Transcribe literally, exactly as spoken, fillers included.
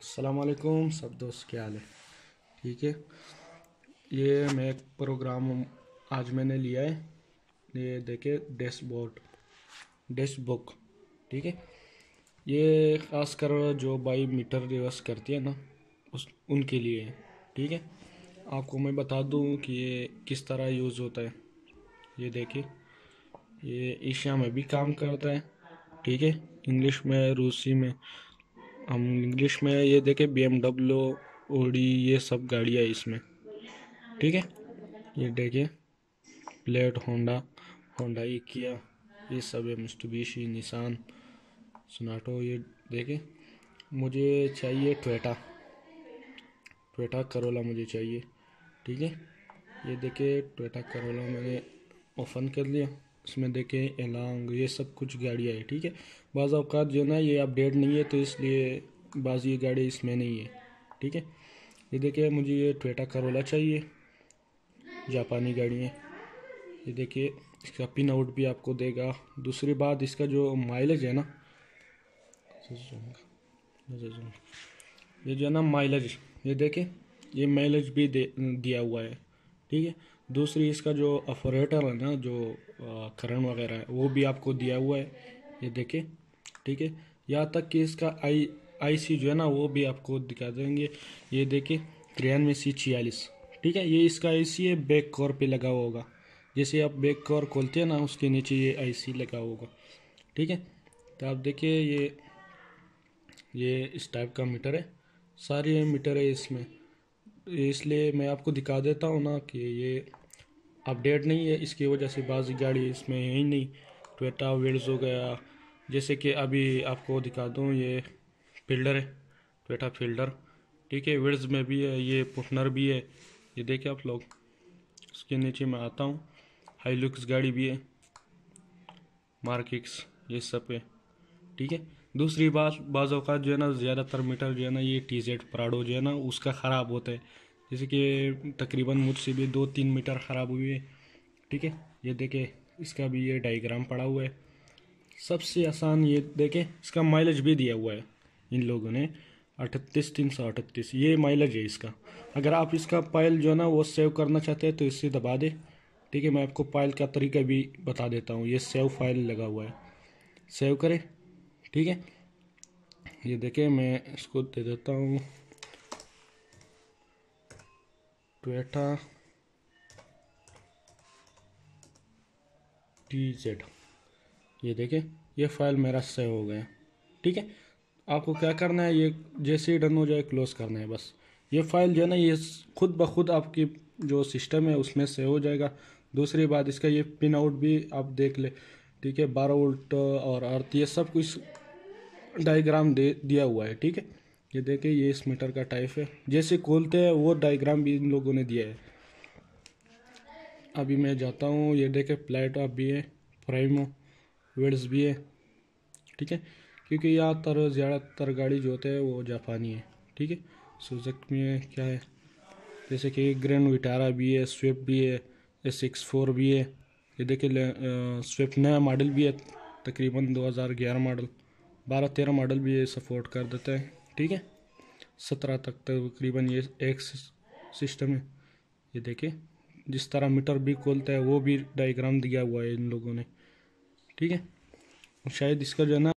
अस्सलाम वालेकुम सब दोस्त, क्या हाल है? ठीक है। ये मैं एक प्रोग्राम आज मैंने लिया है। ये देखे डैशबोर्ड डैशबुक। ठीक है। ये खासकर जो बाई मीटर रिवर्स करती है ना, उस उनके लिए है। ठीक है। आपको मैं बता दूं कि ये किस तरह यूज़ होता है। ये देखिए, ये एशिया में भी काम करता है। ठीक है। इंग्लिश में, रूसी में। हम इंग्लिश में ये देखे बी एम डब्ल्यू, ओडी, ये सब गाड़ियाँ है इसमें। ठीक है। ये देखिए, प्लेट होंडा, होंडा किया, ये सब है। Mitsubishi, Nissan, Sonata. ये देखिए, मुझे चाहिए टोयोटा टोयोटा करोला मुझे चाहिए। ठीक है। ये देखिए, टोयोटा करोला मैंने ओपन कर लिया। इसमें देखें एलांग, ये सब कुछ गाड़ियाँ है। ठीक है। बाज़ औक़ात जो ना ये अपडेट नहीं है, तो इसलिए बाज़ ये गाड़ी इसमें नहीं है। ठीक है। ये देखिए, मुझे ये टोयोटा करोला चाहिए, जापानी गाड़ी है। ये देखिए, इसका पिन आउट भी आपको देगा। दूसरी बात, इसका जो माइलेज है ना, ये जो है ना माइलेज, ये देखिए, ये माइलेज भी दे दिया हुआ है। ठीक है। दूसरी, इसका जो ऑपरेटर है ना, जो करंट वगैरह है, वो भी आपको दिया हुआ है। ये देखिए। ठीक है। यहाँ तक कि इसका आई आई सी जो है ना, वो भी आपको दिखा देंगे। ये देखिए, तिरानवे सी छियालीस। ठीक है। ये इसका आई सी है, बैक कोर पे लगा हुआ होगा। जैसे आप बैक कोर खोलते हैं ना, उसके नीचे ये आई सी लगा होगा। ठीक है। तो आप देखिए, ये ये इस टाइप का मीटर है। सारे मीटर है इसमें, इसलिए मैं आपको दिखा देता हूँ ना कि ये अपडेट नहीं है। इसकी वजह से बाज़ गाड़ी इसमें है ही नहीं। टोयोटा विल्स हो गया, जैसे कि अभी आपको दिखा दूँ, ये फील्डर है, टोयोटा फील्डर। ठीक है। विल्स में भी है, ये पुटनर भी है। ये देखिए आप लोग, इसके नीचे मैं आता हूँ, हाईलुक्स गाड़ी भी है, मार्किक्स, ये सब है। ठीक है। दूसरी बात, बाज़ औक़ात जो है ना, ज़्यादातर मीटर जो है ना, ये टी जेड प्राडो जो है ना, उसका ख़राब होता है। जैसे कि तकरीबन मुझसे भी दो तीन मीटर ख़राब हुए है। ठीक है। ये देखे, इसका भी ये डायग्राम पड़ा हुआ है। सबसे आसान, ये देखे, इसका माइलेज भी दिया हुआ है इन लोगों ने, अठतीस तीन सौ अठतीस ये माइलेज है इसका। अगर आप इसका पाइल जो है ना, वो सेव करना चाहते हैं तो इससे दबा दे। ठीक है। मैं आपको पाइल का तरीका भी बता देता हूँ। ये सेव फाइल लगा हुआ है, सेव करें। ठीक है। ये देखिए, मैं इसको दे देता हूँ, टोयोटा टी जेड। ये देखिए, ये फाइल मेरा सेव हो गया। ठीक है। आपको क्या करना है, ये जैसे ही डन हो जाए क्लोज करना है बस। ये फाइल जो है ना, ये खुद ब खुद आपकी जो सिस्टम है उसमें सेव हो जाएगा। दूसरी बात, इसका ये पिन आउट भी आप देख ले। ठीक है। बारह वोल्ट और अर्थ, ये सब कुछ डायग्राम दे दिया हुआ है। ठीक है। ये देखिए, ये इस मीटर का टाइप है, जैसे खोलते हैं वो डायग्राम भी इन लोगों ने दिया है। अभी मैं जाता हूँ, ये देखे, प्लेट अप भी है, प्राइमो वेड्स भी है। ठीक है। क्योंकि यहाँ तर ज़्यादातर गाड़ी जो होते हैं वो जापानी है। ठीक है। सुजुकी में क्या है, जैसे कि ग्रैंड विटारा भी है, स्विफ्ट भी है, एस सिक्स फोर भी है। ये देखिए, स्विफ्ट नया मॉडल भी है, तकरीबन दो हज़ार ग्यारह मॉडल, बारह तेरह मॉडल भी ये सपोर्ट कर देता है। ठीक है। सत्रह तक तकरीबन ये एक सिस्टम है। ये देखिए, जिस तरह मीटर भी खोलता है वो भी डायग्राम दिया हुआ है इन लोगों ने। ठीक है। शायद इसका जो है ना